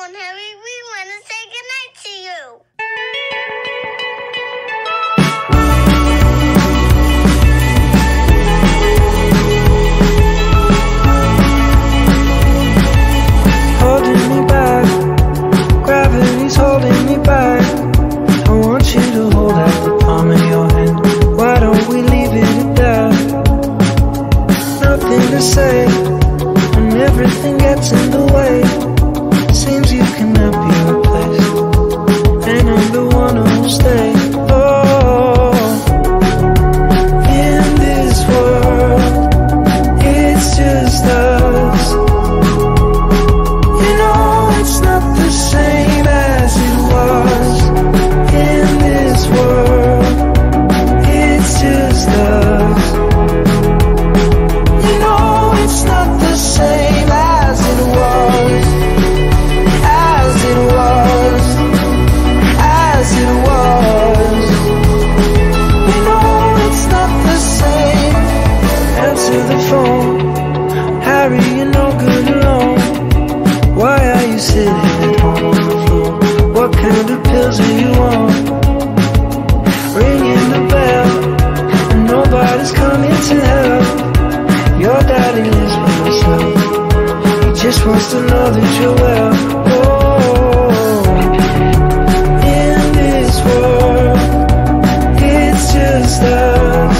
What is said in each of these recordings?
and Harry, we want to say goodnight to you. Holding me back, gravity's holding me back. I want you to hold out the palm of your hand. Why don't we leave it at that? Nothing to say, and everything gets in the way. Seems you cannot be replaced, and I'm the one who'll stay. Oh, in this world, it's just us. You know it's not the same as it was. In this world, it's just us. You know it's not the same as it was. As it was. As it was. You know it's not the same. Answer the phone. Harry, you're no good alone. Why are you sitting at home on the floor? What kind of pills do you want? Ringing the bell, and nobody's coming to help. Your daddy lives by himself. He just wants to know that you're well. Oh, in this world, it's just us.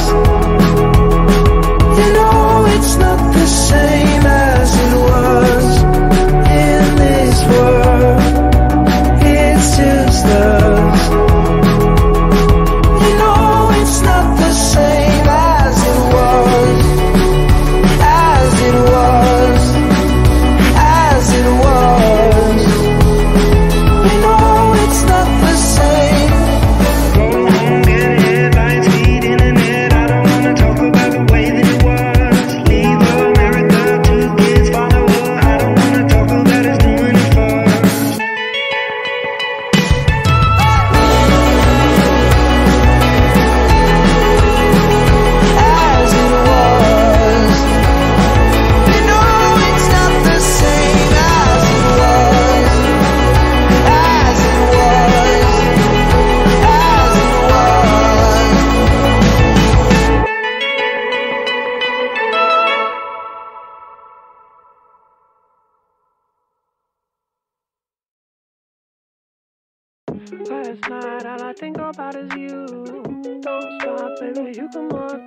You know it's not the same as it was. In this world, it's just us. You know it's not the same as it was. As it was. As it was. You know it's not the same. Going home, getting headlines, feed internet. I don't wanna talk about the way that it was. Leave America, 2 kids follow her. I don't wanna talk about us doing it first. As it was. You know it's not the same as it was. As it was. As it was. Last night, all I think about is you. Don't stop, baby, you come on.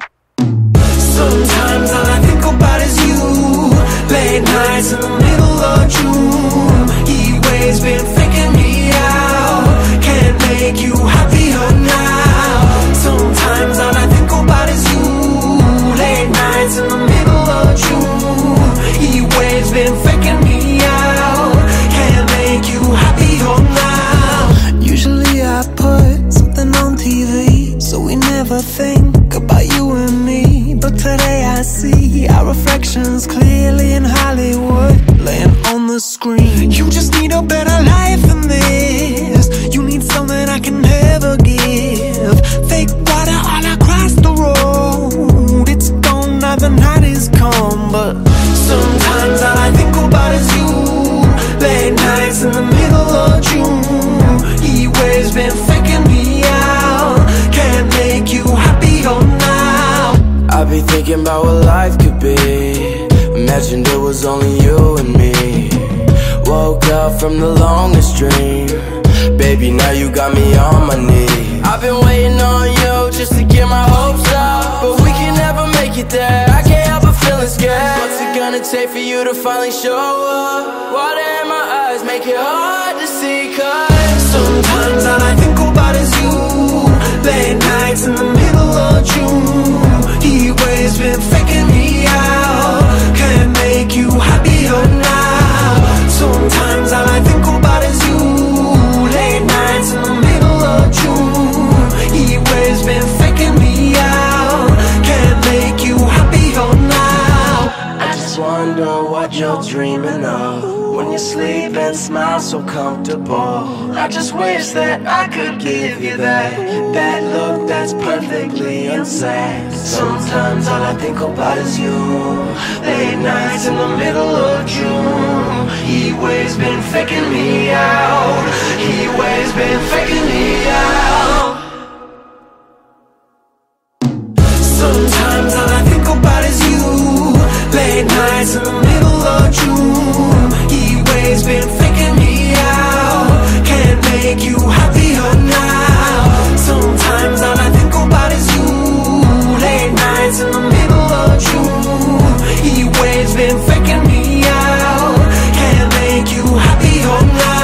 Sometimes all I think about is you. Late nights in the middle of June. Heat waves been faking me out. Can't make you happier now. Sometimes all I think about is you. Late nights in the middle of June. Heat waves been faking me out. Can't make you happier now. Usually I put something on TV, so we never think about you and me. But today I see our reflections clearly in Hollywood, laying on the screen. You just need a better life than this. You need something I can never give. Fake water all across the road. It's gone now, the night is come. But sometimes all I think about is you. Late nights in the middle of June. Heat waves been faking me out. Can't make you happier now. I be thinking about what life could be. Imagined it was only you and me. Woke up from the longest dream. Baby, now you got me on my knees. I've been waiting on you just to get my hopes up, but we can never make it there. I can't help but feeling scared. What's it gonna take for you to finally show up? Water in my eyes make it hard to see. Cause sometimes all I think about is you. Late nights in the middle of June. Heat waves been faking me out. Can't make you happier now. Sometimes all I think about is you. Late nights in the middle of June. Heat waves been faking me out. Can't make you happier now. I just wonder what you're dreaming of when you sleep and smile so comfortable. I just wish that I could give you that look that's perfectly insane. Sometimes all I think about is you. Late nights in the middle of June. Heat waves been faking me been faking me out. Sometimes all I think about is you. Late nights in the middle of June. Heat waves been faking me out. Can't make you happier now. Sometimes all I think about is you. Late nights in the middle of June. Heat waves been faking me out. Can't make you happier now.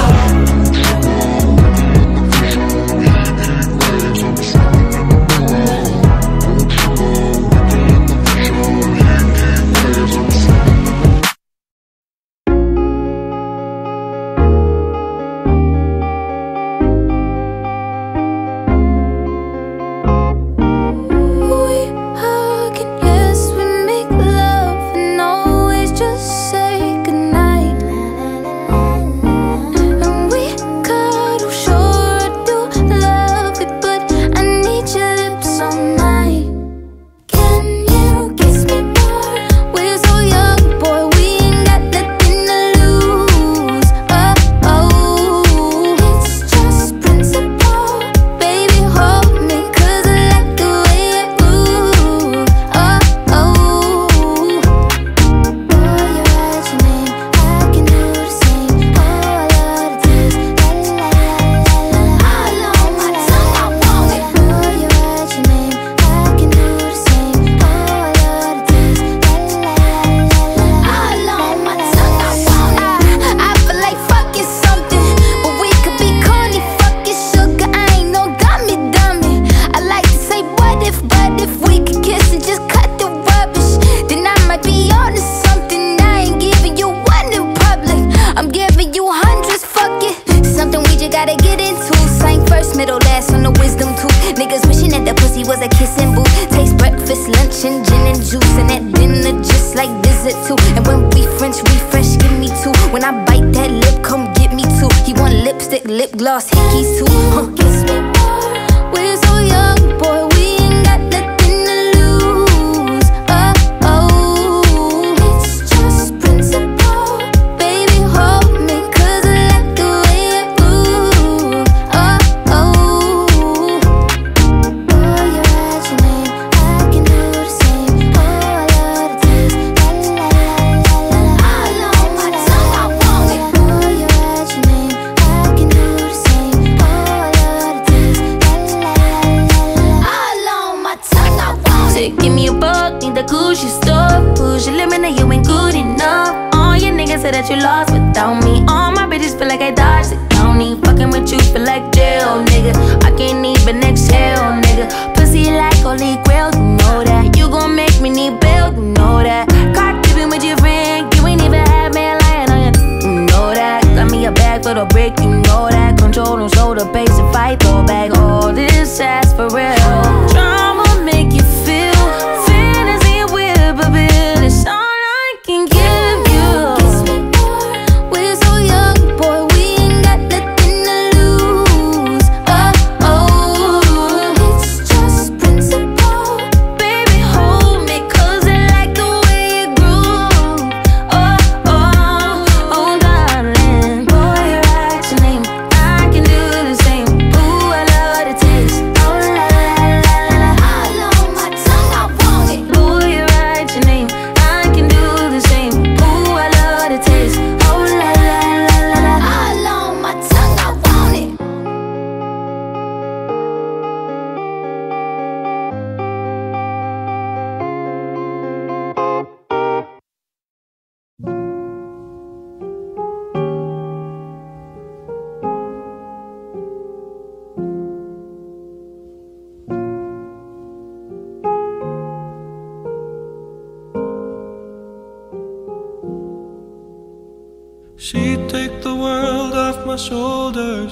She'd take the world off my shoulders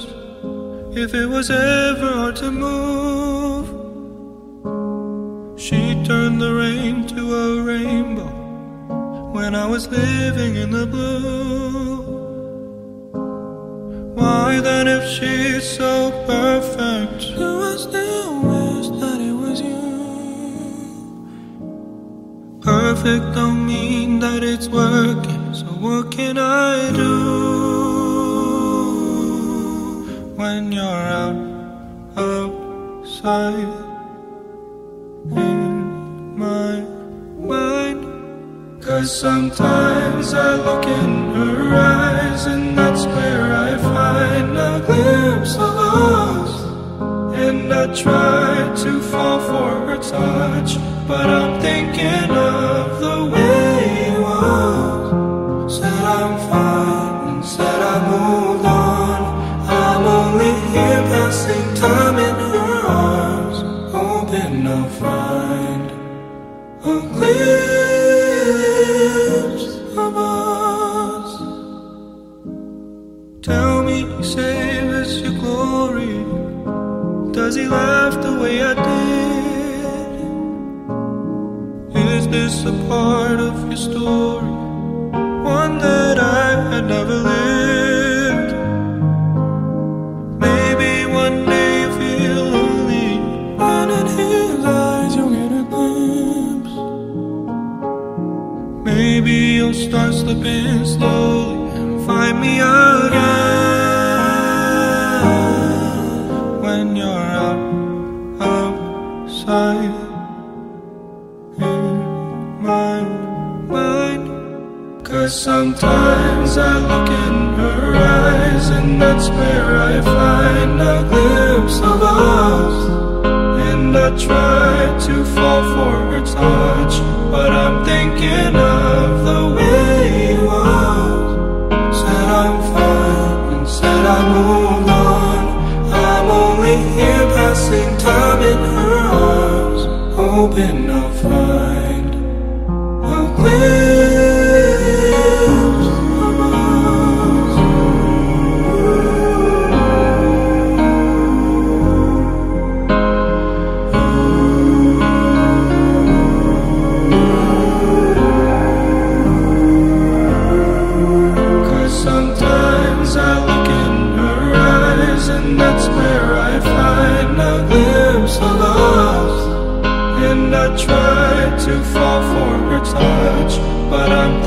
if it was ever hard to move. She'd turn the rain to a rainbow when I was living in the blue. Why then, if she's so perfect, do I still wish that it was you? Perfect don't mean that it's working, so what can I do when sight in my mind. 'Cause sometimes I look in her eyes, and that's where I find a glimpse of us. And I try to fall for her touch, but I'm thinking of the way it was. Said I'm fine, and said I moved on. I'm only here passing time in her arms, hoping I'll find a glimpse of us. Tell me, save us your glory. Does he laugh the way I did? Is this a part of your story, one that I had never lived? Maybe one day you feel lonely, and in his eyes you'll get a glimpse. Maybe you'll start slipping slowly and find me again when you're outside in my mind. 'Cause sometimes I look in her eyes, and that's where I find a glimpse of us. And I try to fall for her touch, but I'm thinking of the way it was. Said I'm fine, and said I moved on. I'm only here passing time in her arms, hoping I'll find a glimpse of us. 'Cause sometimes I look in her eyes, and that's where I find a glimpse of us. And I try to fall for her touch, but I'm